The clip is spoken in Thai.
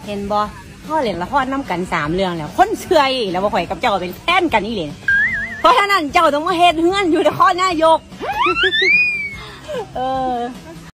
เห็นบ่พ่อเล่นละครน้ำกัน3 เรื่องแล้วคนเชื่อแล้วว่าข่อยกับเจ้าเป็นแฟนกันนี่เลยเพราะฉะนั้นเจ้าต้องมาเฮ็ดเฮือนอยู่ในข้อนายก